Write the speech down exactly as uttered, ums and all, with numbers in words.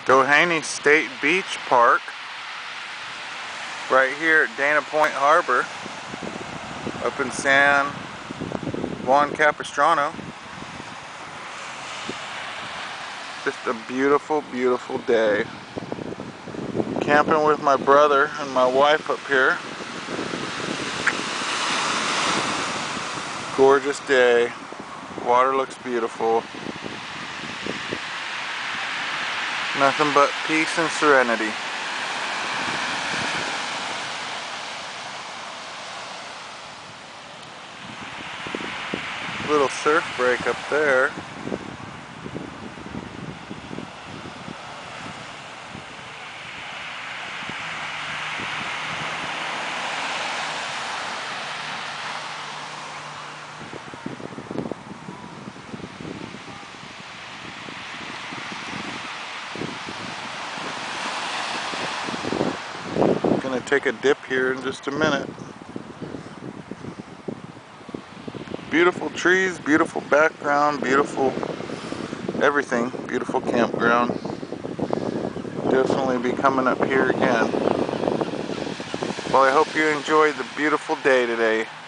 Doheny State Beach Park, right here at Dana Point Harbor, up in San Juan Capistrano. Just a beautiful, beautiful day. Camping with my brother and my wife up here. Gorgeous day. Water looks beautiful. Nothing but peace and serenity. Little surf break up there. Gonna take a dip here in just a minute. Beautiful trees, beautiful background, beautiful everything, beautiful campground. Definitely be coming up here again. Well, I hope you enjoyed the beautiful day today.